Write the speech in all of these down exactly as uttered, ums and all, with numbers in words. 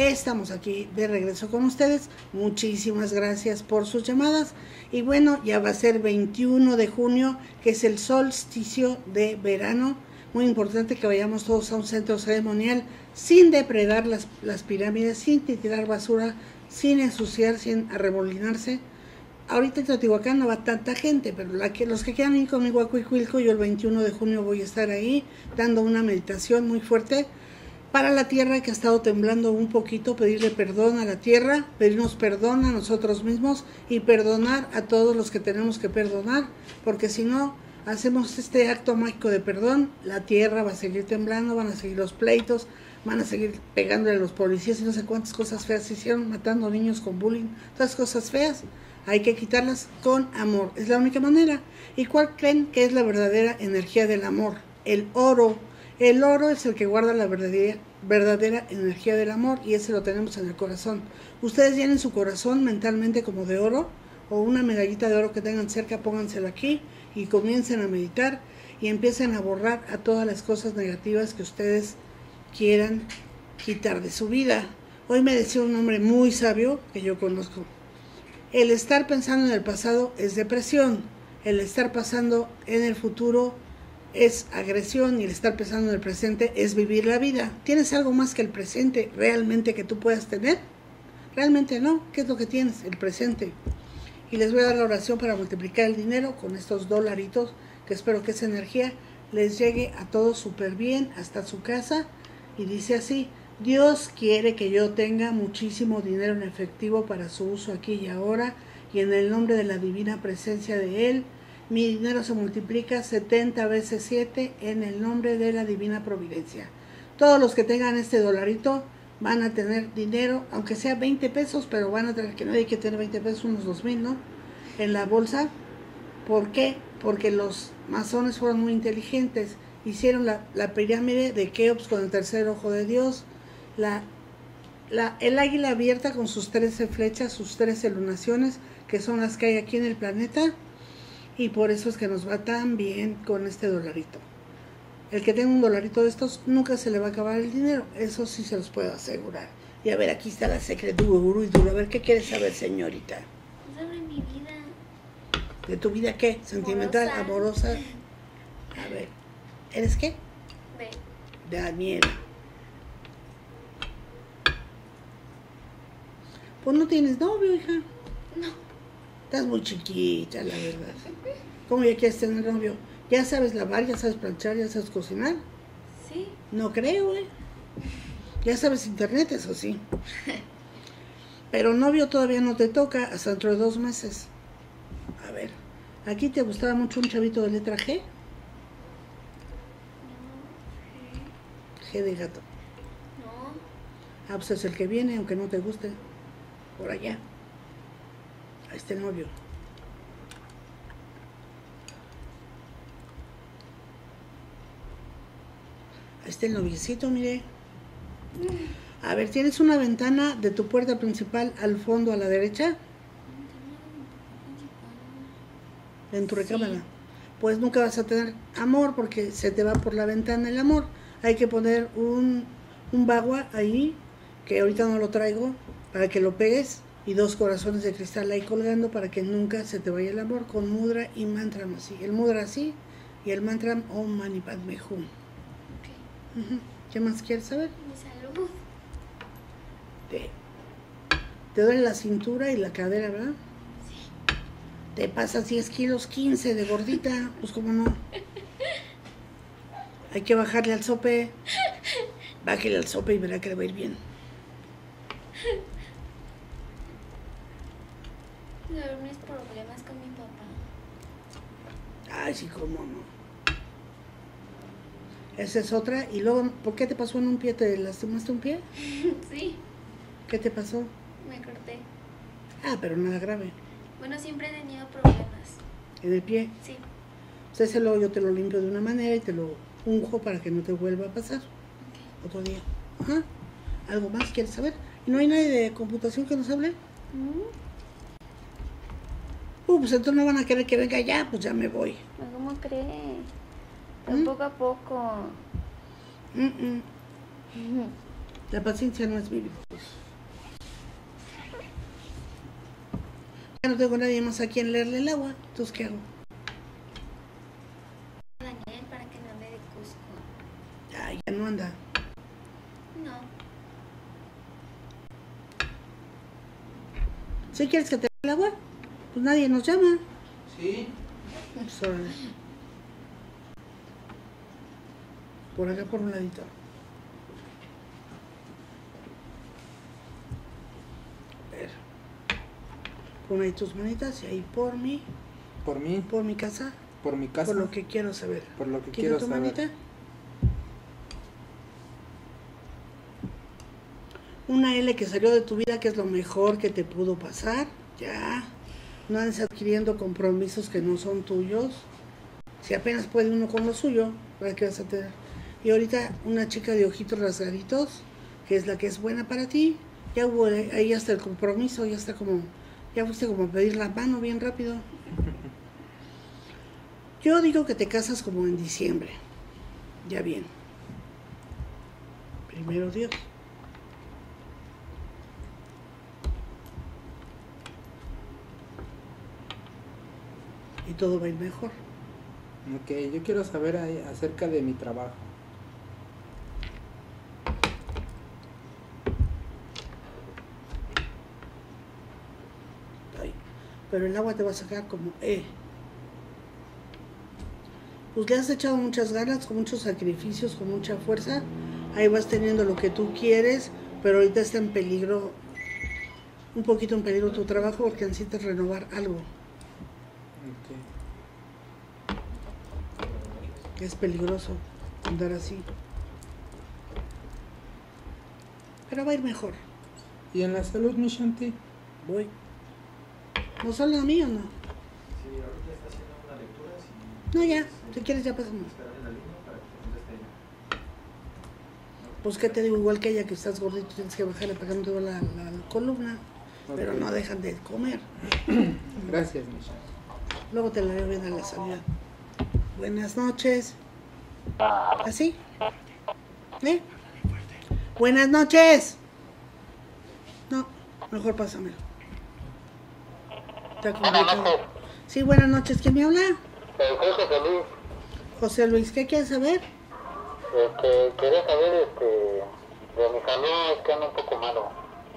Estamos aquí de regreso con ustedes. Muchísimas gracias por sus llamadas. Y bueno, ya va a ser veintiuno de junio, que es el solsticio de verano. Muy importante que vayamos todos a un centro ceremonial sin depredar las, las pirámides, sin tirar basura, sin ensuciar, sin arremolinarse. Ahorita en Teotihuacán no va tanta gente, pero la que, los que quieran ir conmigo a Cuicuilco, yo el veintiuno de junio voy a estar ahí dando una meditación muy fuerte para la tierra que ha estado temblando un poquito, pedirle perdón a la tierra, pedirnos perdón a nosotros mismos y perdonar a todos los que tenemos que perdonar, porque si no hacemos este acto mágico de perdón, la tierra va a seguir temblando, van a seguir los pleitos, van a seguir pegándole a los policías y no sé cuántas cosas feas se hicieron, matando niños con bullying, todas cosas feas. Hay que quitarlas con amor, es la única manera. ¿Y cuál creen que es la verdadera energía del amor? El oro. El oro es el que guarda la verdadera, verdadera energía del amor y ese lo tenemos en el corazón. Ustedes llenen su corazón mentalmente como de oro o una medallita de oro que tengan cerca, póngansela aquí y comiencen a meditar y empiecen a borrar a todas las cosas negativas que ustedes quieran quitar de su vida. Hoy me decía un hombre muy sabio que yo conozco: el estar pensando en el pasado es depresión, el estar pasando en el futuro es agresión y el estar pensando en el presente es vivir la vida. ¿Tienes algo más que el presente realmente que tú puedas tener? Realmente no. ¿Qué es lo que tienes? El presente. Y les voy a dar la oración para multiplicar el dinero con estos dolaritos, que espero que esa energía les llegue a todos súper bien hasta su casa. Y dice así: Dios quiere que yo tenga muchísimo dinero en efectivo para su uso aquí y ahora, y en el nombre de la divina presencia de Él, mi dinero se multiplica setenta veces siete en el nombre de la divina providencia. Todos los que tengan este dolarito van a tener dinero, aunque sea veinte pesos, pero van a tener, que nadie quiere tener veinte pesos, unos dos mil, ¿no? En la bolsa. ¿Por qué? Porque los masones fueron muy inteligentes. Hicieron la, la pirámide de Keops con el tercer ojo de Dios, la, la, el águila abierta con sus trece flechas, sus trece lunaciones, que son las que hay aquí en el planeta, y por eso es que nos va tan bien con este dolarito. El que tenga un dolarito de estos, nunca se le va a acabar el dinero, eso sí se los puedo asegurar. Y a ver, aquí está la secret duro y duro. A ver, ¿qué quieres saber, señorita? Sobre mi vida. ¿De tu vida qué? ¿Sentimental, amorosa? amorosa? A ver, ¿eres qué? De Daniela. Pues no tienes novio, hija. No. Estás muy chiquita, la verdad. ¿Cómo ya quieres tener novio? ¿Ya sabes lavar, ya sabes planchar, ya sabes cocinar? Sí. No creo, ¿eh? Ya sabes internet, eso sí. Pero novio todavía no te toca hasta dentro de dos meses. A ver, ¿aquí te gustaba mucho un chavito de letra G? No. G de gato. No. Ah, pues es el que viene, aunque no te guste. Por allá. Ahí está el novio. Ahí está el noviecito, mire. A ver, ¿tienes una ventana de tu puerta principal al fondo a la derecha? En tu recámara. Sí. Pues nunca vas a tener amor porque se te va por la ventana el amor. Hay que poner un, un bagua ahí, que ahorita no lo traigo, para que lo pegues, y dos corazones de cristal ahí colgando para que nunca se te vaya el amor, con mudra y mantra así. El mudra así y el mantra Om Mani Padme Hum. Okay. Uh-huh. ¿Qué más quieres saber? Mi salud. Te, te duele la cintura y la cadera, ¿verdad? Sí. Te pasas diez kilos, quince de gordita, pues cómo no. Hay que bajarle al sope. Bájale al sope y verá que le va a ir bien. Sobre mis problemas con mi papá. Ay, sí, cómo no. Esa es otra. Y luego, ¿por qué te pasó en un pie? ¿Te lastimaste un pie? Sí. ¿Qué te pasó? Me corté. Ah, pero nada grave. Bueno, siempre he tenido problemas. ¿En el pie? Sí. Pues ese luego yo te lo limpio de una manera y te lo unjo para que no te vuelva a pasar. Okay. Otro día. Ajá. ¿Algo más quieres saber? ¿Y no hay nadie de computación que nos hable? ¿Mm? Uh, pues entonces no van a querer que venga ya, pues ya me voy. ¿Cómo cree? ¿Mm? Poco a poco. Mm -mm. La paciencia no es virtud. Ya no tengo nadie más a quien leerle el agua. Entonces, ¿qué hago? Daniel, para que no ande de Cusco. Ya, ya no anda. No. ¿Sí quieres que te lea el agua? Pues nadie nos llama. Sí. Pues, órale. Por acá, por un ladito. A ver. Pon ahí tus manitas y ahí por mí, Por mí, por mi casa, por mi casa, por lo que quiero saber. por lo que Quita quiero tu saber. manita. Una L que salió de tu vida, que es lo mejor que te pudo pasar. Ya. No andes adquiriendo compromisos que no son tuyos. Si apenas puede uno con lo suyo, ¿para qué vas a tener? Y ahorita una chica de ojitos rasgaditos, que es la que es buena para ti, ya hubo ahí hasta el compromiso, ya está como, ya fuiste como a pedir la mano bien rápido. Yo digo que te casas como en diciembre, ya bien. Primero Dios. Y todo va a ir mejor. Ok, yo quiero saber ahí acerca de mi trabajo. Ay, pero el agua te va a sacar como E. Pues le has echado muchas ganas, con muchos sacrificios, con mucha fuerza. Ahí vas teniendo lo que tú quieres, pero ahorita está en peligro, un poquito en peligro tu trabajo porque necesitas renovar algo. Ok. Es peligroso andar así. Pero va a ir mejor. ¿Y en la salud, mi Shanti? Voy. ¿No solo a mí o no? Sí, ahorita está haciendo una lectura. Si No, ya. Si quieres, ya pasamos. esperar en la línea para que te conteste ella. Pues, ¿qué te digo? Igual que ella, que estás gordito, tienes que bajarle para que no te duela la, la columna. Pero Ok. no dejan de comer. Gracias, mi Shanti. Luego te la veo bien a la salida. Buenas noches. ¿Así? ¿Eh? Buenas noches. No, mejor pásamelo. Está complicado. Sí, buenas noches. ¿Quién me habla? Eh, soy José Luis. José Luis, ¿qué quieres saber? Este, quería saber este, de mi salud, es que ando un poco malo.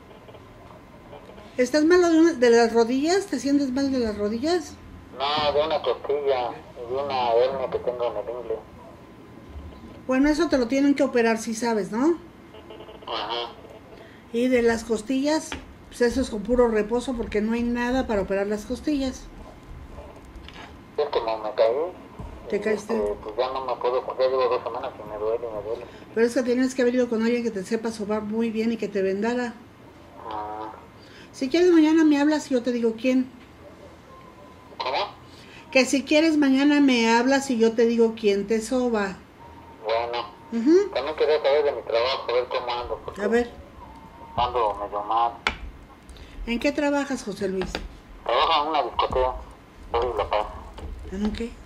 ¿Estás malo de, una- de las rodillas? ¿Te sientes mal de las rodillas? No, de una costilla y de una hernia que tengo en el ingle. Bueno, eso te lo tienen que operar, si sabes, ¿no? Ajá. Y de las costillas, pues eso es con puro reposo porque no hay nada para operar las costillas. Es como me caí. ¿Te caíste? Este, pues ya no me puedo, ya llevo dos semanas y me duele y me duele. Pero es que tienes que haber ido con alguien que te sepa sobar muy bien y que te vendara. Ah, Si quieres mañana me hablas y yo te digo quién. ¿cómo? Que si quieres mañana me hablas y yo te digo quién te soba. Bueno, Ujú. también quería saber de mi trabajo, a ver cómo ando. Porque A ver, ando medio mal. ¿en qué trabajas, José Luis? Trabajo en una discoteca, soy La Paz. ¿En un qué?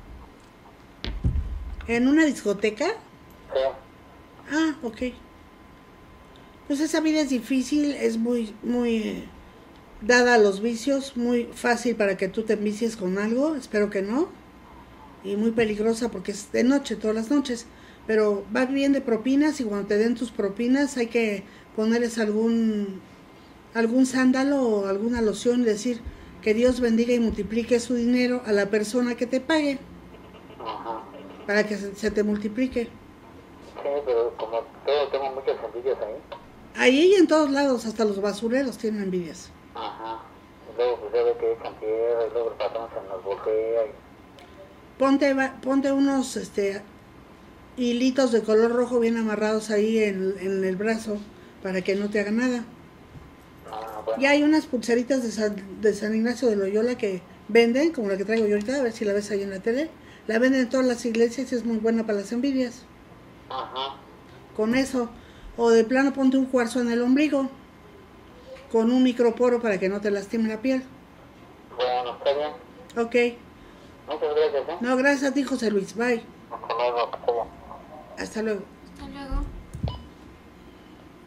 ¿En una discoteca? Sí. Ah, ok. Pues esa vida es difícil, es muy, muy eh, dada a los vicios, muy fácil para que tú te envicies con algo, espero que no. Y muy peligrosa porque es de noche, todas las noches. Pero va bien de propinas y cuando te den tus propinas hay que ponerles algún, algún sándalo o alguna loción y decir que Dios bendiga y multiplique su dinero a la persona que te pague Ajá. para que se, se te multiplique. Sí, pero como todo, tengo muchas envidias ahí. Ahí y en todos lados, hasta los basureros tienen envidias. Ajá. Y luego pues ya ve que echan tierra y luego el patrón se nos voltea y... Ponte, va- ponte unos este, hilitos de color rojo bien amarrados ahí en, en el brazo para que no te haga nada. Ah, bueno. Ya hay unas pulseritas de San, de San Ignacio de Loyola que venden, como la que traigo yo ahorita, a ver si la ves ahí en la tele. La venden en todas las iglesias y es muy buena para las envidias. Ajá. Con eso. O de plano ponte un cuarzo en el ombligo con un microporo para que no te lastime la piel. Bueno, está bien. Ok. Muchas gracias, ¿eh? No, gracias a ti, José Luis. Bye. Hasta luego, hasta luego. Hasta luego. Hasta luego.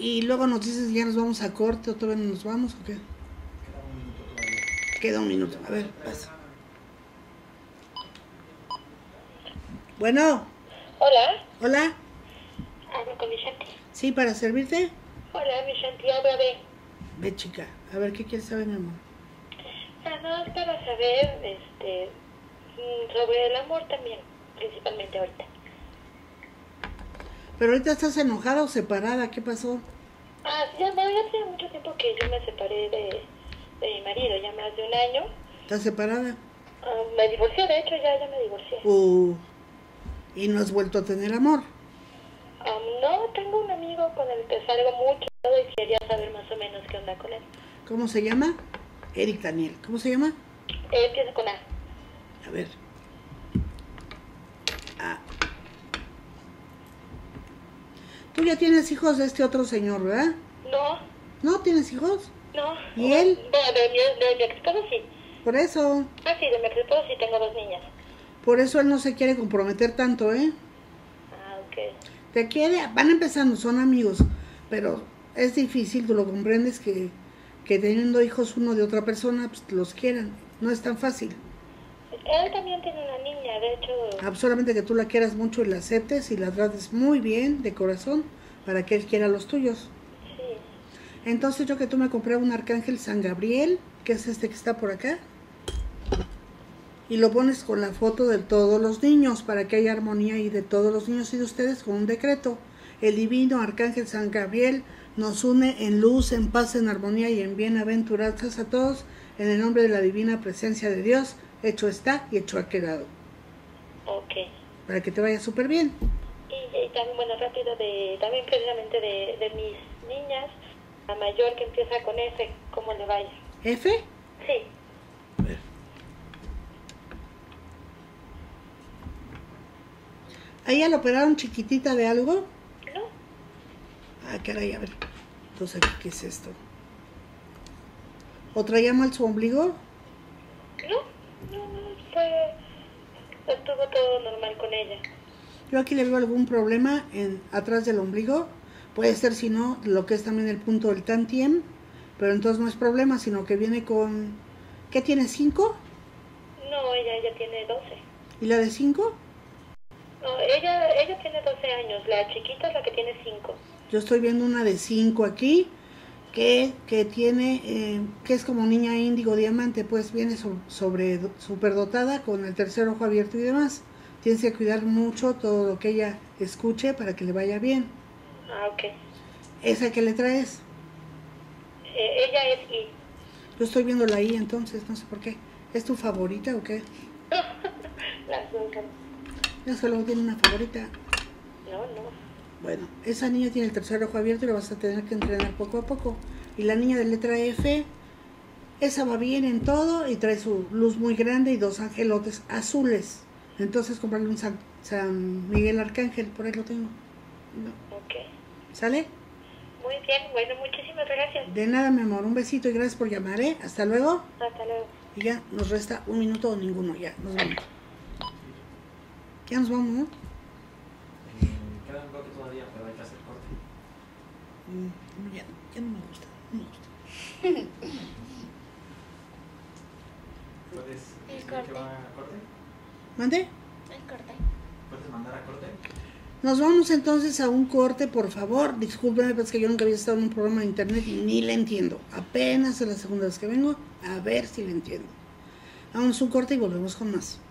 Y luego nos dices, ya nos vamos a corte o todavía no nos vamos o qué. Queda un minuto todavía. Queda un minuto. A ver, pasa. Bueno, Hola, hola. hablo con Vicente. Sí, para servirte. Hola, Vicente, habla de... Ve, chica. A ver, ¿qué quieres saber, mi amor? Nada más para saber, este, mm, sobre el amor también, principalmente ahorita. Pero ahorita estás enojada o separada, ¿qué pasó? Ah, ya, no, ya hace mucho tiempo que yo me separé de, de mi marido, ya más de un año. ¿Estás separada? Ah, me divorcié, de hecho, ya, ya me divorcié. Uh, ¿y no has vuelto a tener amor? Ah, no, tengo un amigo con el que salgo mucho y quería saber más o menos qué onda con él. ¿Cómo se llama? Eric Daniel. ¿Cómo se llama? Eh, empieza con A. A ver. Ah. Tú ya tienes hijos de este otro señor, ¿verdad? No, ¿No tienes hijos? no. ¿Y él? Bueno, de mi, de mi ex esposo sí. Por eso. Ah, sí, de mi ex esposo sí tengo dos niñas. Por eso él no se quiere comprometer tanto, ¿eh? Ah, ok. Te quiere, van empezando, son amigos, pero es difícil, tú lo comprendes, que, que teniendo hijos uno de otra persona, pues los quieran. No es tan fácil. Él también tiene una niña, de hecho. Ah, solamente que tú la quieras mucho y la aceptes y la trates muy bien, de corazón, para que él quiera los tuyos. Sí. Entonces yo que tú me compré un arcángel San Gabriel, que es este que está por acá, y lo pones con la foto de todos los niños, para que haya armonía y de todos los niños y de ustedes con un decreto. El divino arcángel San Gabriel nos une en luz, en paz, en armonía y en bienaventuranzas a todos, en el nombre de la divina presencia de Dios. Hecho está y hecho ha quedado. Ok. Para que te vaya súper bien. Y, y también, bueno, rápido, de también precisamente de, de mis niñas, la mayor que empieza con F, ¿cómo le vaya? ¿F? Sí. A ver. ¿A ella la operaron chiquitita de algo? ¿No? Ah, caray, a ver. Entonces, aquí, ¿qué es esto? ¿O traía mal su ombligo? No, no, no, fue... Estuvo todo normal con ella. Yo aquí le veo algún problema en atrás del ombligo. Puede ser, si no, lo que es también el punto del tantiem. Pero entonces no es problema, sino que viene con... ¿Qué tiene? ¿Cinco? No, ella, ella tiene doce. ¿Y la de cinco? No, ella, ella tiene doce años, la chiquita es la que tiene cinco. Yo estoy viendo una de cinco aquí, que, que tiene, eh, que es como niña índigo diamante, pues viene so, sobre superdotada con el tercer ojo abierto y demás. Tienes que cuidar mucho todo lo que ella escuche para que le vaya bien. Ah, ok. ¿Esa que le traes? Eh, ella es I. Yo estoy viendo la I entonces, no sé por qué. ¿Es tu favorita o qué? Las dos. Ya solo tiene una favorita. No, no. Bueno, esa niña tiene el tercer ojo abierto y la vas a tener que entrenar poco a poco. Y la niña de letra F, esa va bien en todo y trae su luz muy grande y dos angelotes azules. Entonces comprarle un San, San Miguel Arcángel, por ahí lo tengo. No. Ok. ¿Sale? Muy bien, bueno, muchísimas gracias. De nada, mi amor, un besito y gracias por llamar, ¿eh? Hasta luego. Hasta luego. Y ya nos resta un minuto o ninguno, ya, nos vamos. Ya nos vamos, ¿no? Eh, queda un bloque todavía, pero hay que hacer corte. Mm, ya, ya no me gusta, no me gusta. ¿Puedes El decir corte. que va a corte? ¿Mande? El corte. ¿Puedes mandar a corte? Nos vamos entonces a un corte, por favor. Discúlpenme, pero es que yo nunca había estado en un programa de internet y ni le entiendo. Apenas es la segunda vez que vengo, a ver si le entiendo. Vamos a un corte y volvemos con más.